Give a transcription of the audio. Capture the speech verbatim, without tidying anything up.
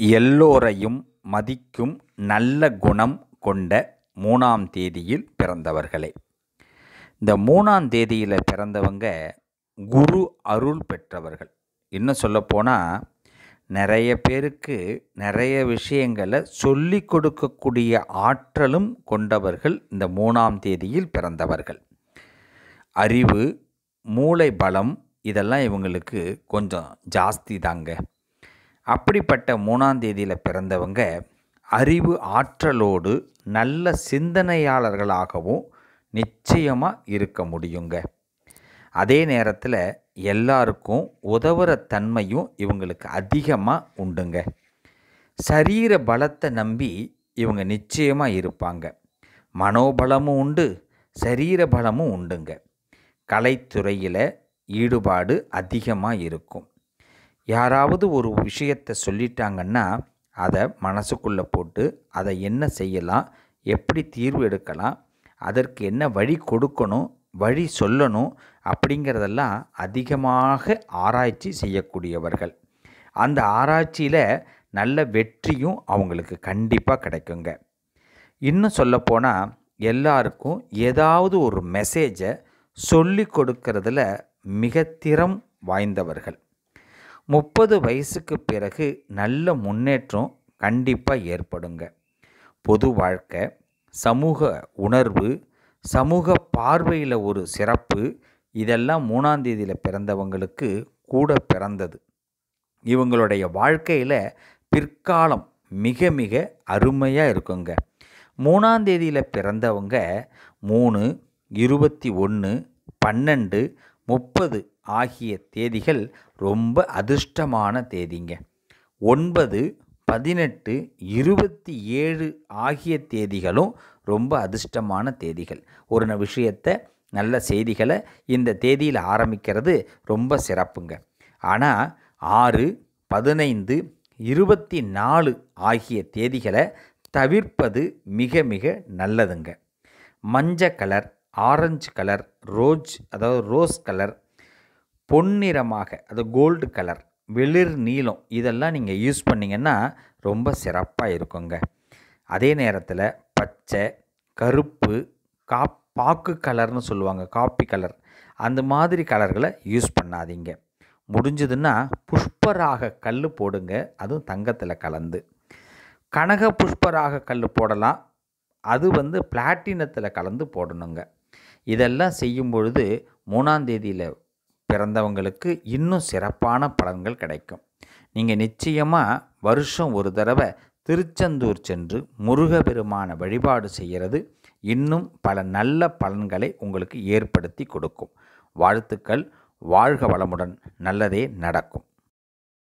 எல்லோரையும் மதிக்கும் நல்ல குணம் கொண்ட மூணாம் தேதியில் பிறந்தவர்களே. இந்த மூணாம் தேதியில் பிறந்தவங்க குரு அருள் பெற்றவர்கள். இன்னும் சொல்லப்போனால் நிறைய பேருக்கு நிறைய விஷயங்களை சொல்லி கொடுக்கக்கூடிய ஆற்றலும் கொண்டவர்கள் இந்த மூணாம் தேதியில் பிறந்தவர்கள். அறிவு, மூளை பலம் இதெல்லாம் இவங்களுக்கு கொஞ்சம் ஜாஸ்தி தாங்க. அப்படிப்பட்ட மூணாம் தேதியில் பிறந்தவங்க அறிவு ஆற்றலோடு நல்ல சிந்தனையாளர்களாகவும் நிச்சயமாக இருக்க முடியுங்க. அதே நேரத்தில் எல்லாருக்கும் உதவுற தன்மையும் இவங்களுக்கு அதிகமாக உண்டுங்க. சரீர பலத்தை நம்பி இவங்க நிச்சயமாக இருப்பாங்க. மனோபலமும் உண்டு, சரீர பலமும் உண்டுங்க. கலைத்துறையில் ஈடுபாடு அதிகமாக இருக்கும். யாராவது ஒரு விஷயத்தை சொல்லிட்டாங்கன்னா அதை மனசுக்குள்ளே போட்டு அதை என்ன செய்யலாம், எப்படி தீர்வு எடுக்கலாம், அதற்கு என்ன வழி கொடுக்கணும், வழி சொல்லணும் அப்படிங்கிறதெல்லாம் அதிகமாக ஆராய்ச்சி செய்யக்கூடியவர்கள். அந்த ஆராய்ச்சியில் நல்ல வெற்றியும் அவங்களுக்கு கண்டிப்பாக கிடைக்குங்க. இன்னும் சொல்லப்போனால் எல்லாருக்கும் ஏதாவது ஒரு மெசேஜை சொல்லி கொடுக்கறதுல மிக திறம் வாய்ந்தவர்கள். முப்பது வயசுக்கு பிறகு நல்ல முன்னேற்றம் கண்டிப்பாக ஏற்படுங்க. பொது வாழ்க்கை, சமூக உணர்வு, சமூக பார்வையில் ஒரு சிறப்பு, இதெல்லாம் மூணாம் தேதியில் பிறந்தவங்களுக்கு கூட பிறந்தது. இவங்களுடைய வாழ்க்கையில் பிற்காலம் மிக மிக அருமையாக இருக்குங்க. மூணாம் தேதியில் பிறந்தவங்க மூணு, இருபத்தி ஒன்று, பன்னெண்டு, முப்பது ஆகிய தேதிகள் ரொம்ப அதிர்ஷ்டமான தேதிங்க. ஒன்பது, பதினெட்டு, இருபத்தி ஏழு ஆகிய தேதிகளும் ரொம்ப அதிர்ஷ்டமான தேதிகள். ஒரு விஷயத்தை, நல்ல செய்திகளை இந்த தேதியில் ஆரம்பிக்கிறது ரொம்ப சிறப்புங்க. ஆனால் ஆறு, பதினைந்து, இருபத்தி நாலு ஆகிய தேதிகளை தவிர்ப்பது மிக மிக நல்லதுங்க. மஞ்சள் கலர், ஆரஞ்சு கலர், ரோஸ் அதாவது ரோஸ் கலர், பொன்னிறமாக அது கோல்டு கலர், வெளிர் நீலம் இதெல்லாம் நீங்கள் யூஸ் பண்ணிங்கன்னா ரொம்ப சிறப்பாக இருக்குங்க. அதே நேரத்தில் பச்சை, கருப்பு, காப் பாக்கு கலர்னு சொல்லுவாங்க, காப்பி கலர், அந்த மாதிரி கலர்களை யூஸ் பண்ணாதீங்க. முடிஞ்சதுன்னா புஷ்பராக கல் போடுங்க, அதுவும் தங்கத்தில் கலந்து. கனக புஷ்பராக கல் போடலாம், அது வந்து பிளாட்டினத்தில் கலந்து போடணுங்க. இதெல்லாம் செய்யும் பொழுது மூணாம் தேதியில் பிறந்தவங்களுக்கு இன்னும் சிறப்பான பலன்கள் கிடைக்கும். நீங்கள் நிச்சயமாக வருஷம் ஒரு தடவை திருச்செந்தூர் சென்று முருகப்பெருமான வழிபாடு செய்கிறது இன்னும் பல நல்ல பலன்களை உங்களுக்கு ஏற்படுத்தி கொடுக்கும். வாழ்த்துக்கள். வாழ்க வளமுடன். நல்லதே நடக்கும்.